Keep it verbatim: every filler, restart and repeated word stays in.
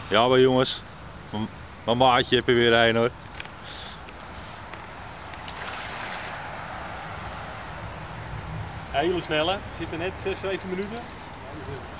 Ja, maar jongens, m- mijn maatje heb je weer een hoor. Hele snelle, zitten net zes, zeven minuten.